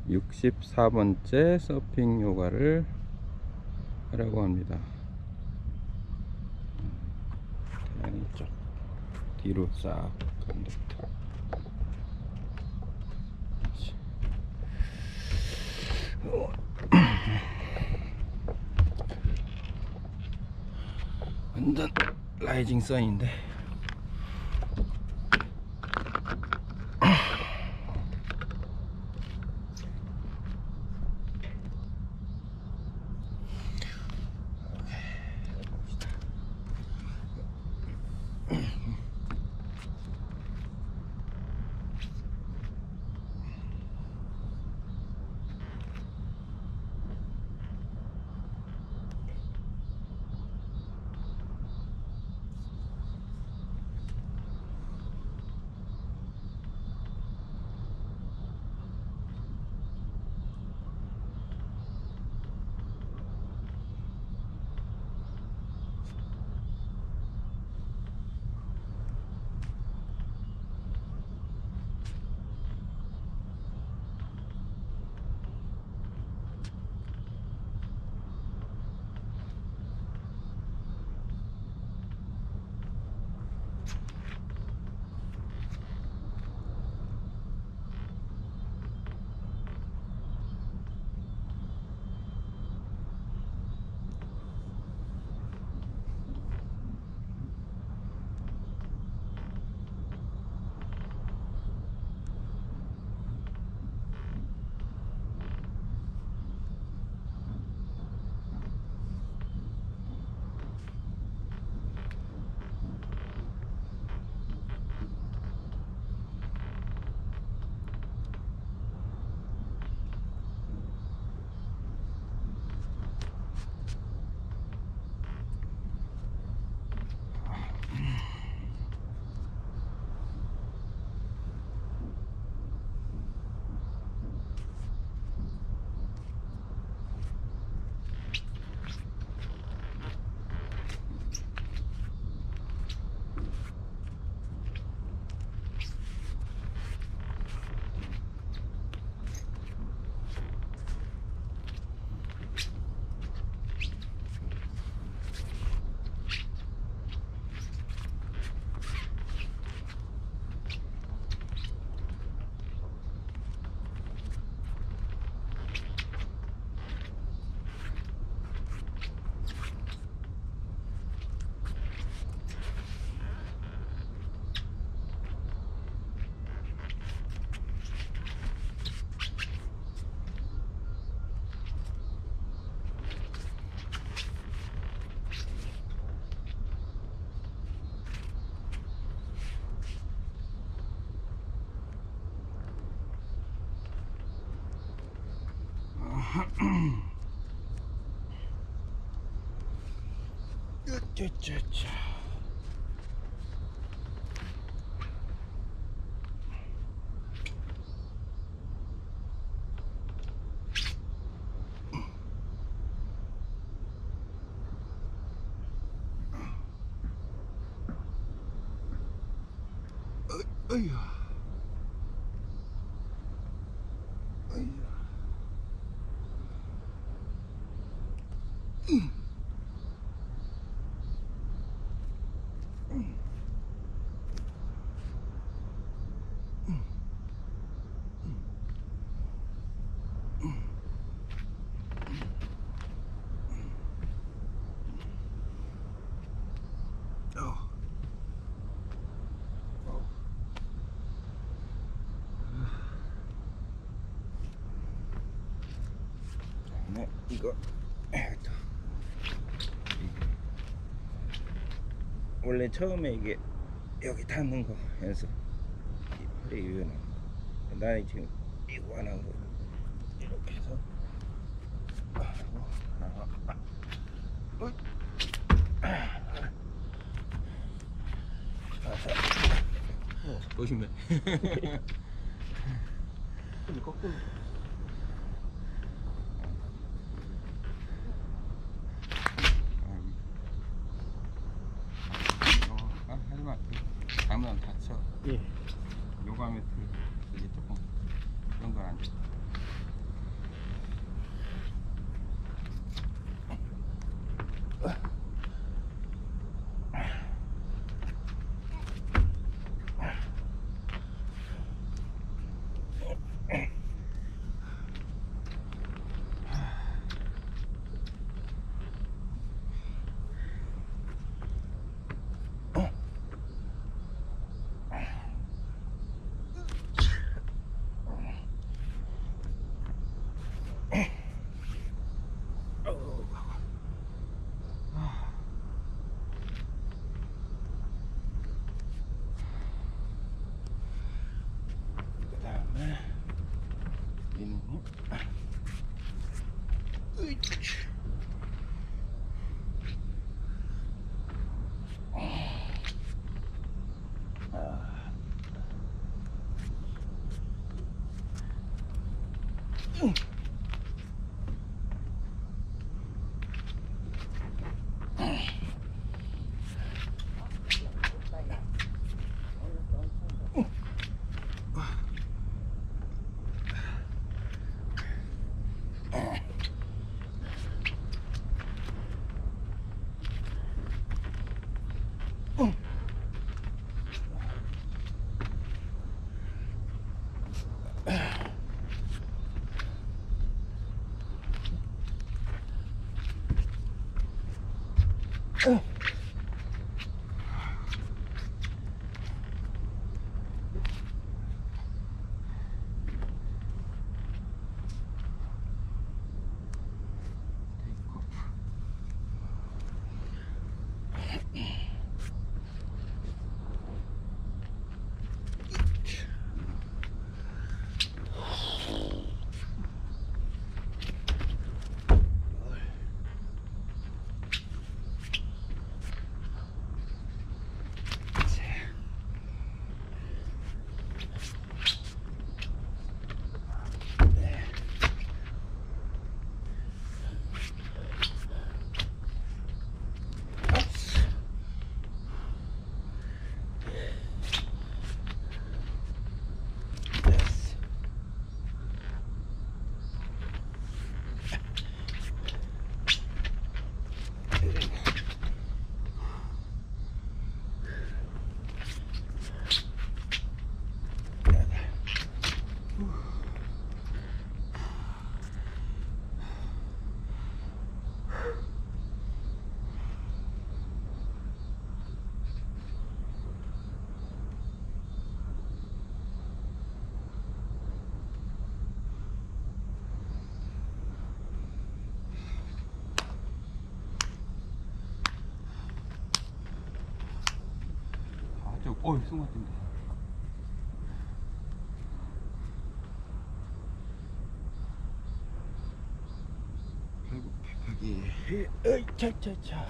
64번째 서핑 요가를 하려고 합니다. 태양이 쪽 뒤로 싹 건덕터. 완전 라이징 선인데 으쩌쩌쩌. 어휴. 네, 이거 원래 처음에 이게 여기 닿는 거 연습 허리 유연한 거. 나는 지금 이거 안 하고 이렇게 해서 조심해. 거꾸로. 하지마. 잘못하면 다쳐. 예. 요가 매트 이게 조금 그런 건 안 돼. 이놈이. 으이치. 어이 순간 뜬다. 발굽혀기. 어이 차차차.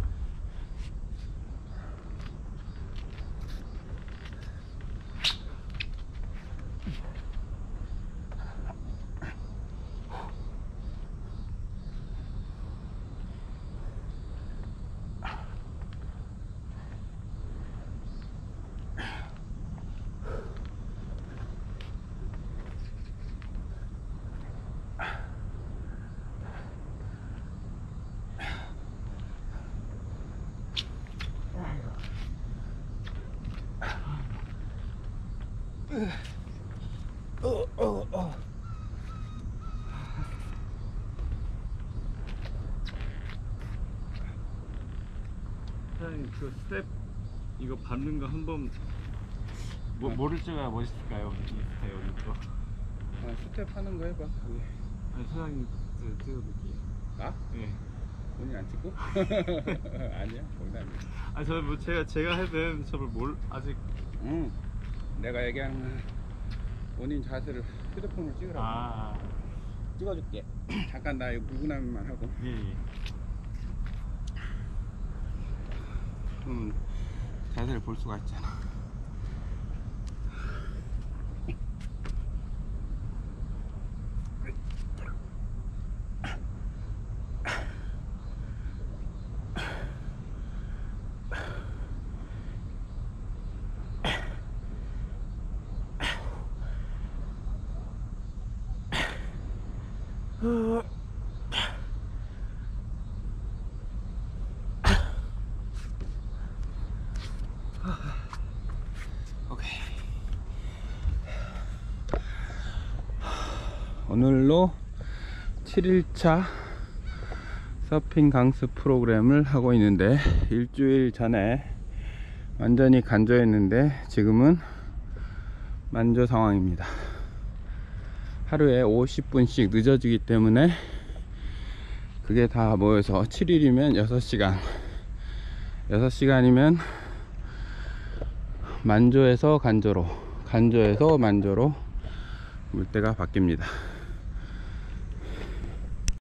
사장님 그 스텝 이거 밟는 거 한번 뭐를 찍어야 멋있을까요? 인스타에 올릴 거. 스텝 하는 거 해봐. 여기. 아니 사장님 찍어볼게요. 나? 네. 본인 안 찍고? 아니야, 거기다 안 찍고. 아 저 뭐 제가 해도 저를 뭘 아직. 응. 내가 얘기하는 본인 자세를 휴대폰으로 찍으라고. 아. 찍어줄게. 잠깐 나 이거 물구나무만 하고. 예. 그러면 자세를 볼 수가 있잖아. 오케이. 오늘로 7일차 서핑 강습 프로그램을 하고 있는데, 일주일 전에 완전히 간조했는데 지금은 만조 상황입니다. 하루에 50분씩 늦어지기 때문에 그게 다 모여서 7일이면 6시간 6시간이면 만조에서 간조로, 간조에서 만조로 물때가 바뀝니다.